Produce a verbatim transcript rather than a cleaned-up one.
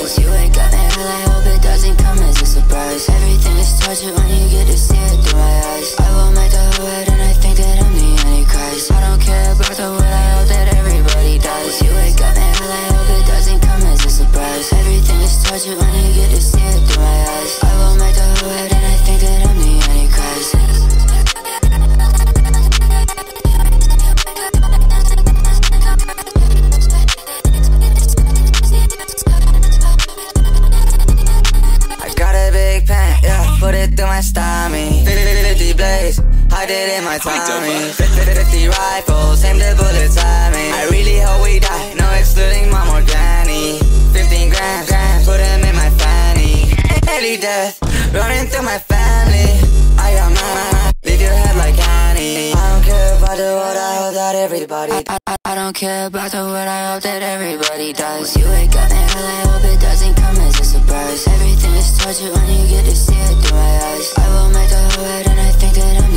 dies. You wake up and hell, I hope it doesn't come as a surprise. Everything is torture when you get to see it through my eyes. I will make the whole head and I think that I'm the Antichrist. I don't care about the world, I hope that everybody dies. You wake up and hell, I hope it doesn't come as a surprise. Everything is torture when you get to see it through my eyes. I will make the whole head and I think that I'm the Antichrist. Put it through my stomach. fifty blades, I did it my timing. fifty rifles, aim the bullets at me. I really hope we die, no excluding mom or granny. fifteen grams, grams, put them in my fanny. Early death, running through my family. I got mine, leave your head like Annie. I don't care about the world, I hope that everybody I, I, I don't care about the world, I hope that everybody dies. You wake up and hell, I hope it doesn't come as a surprise. Everything is torture when you get to see it through my eyes. I will make the whole head and I think that I'm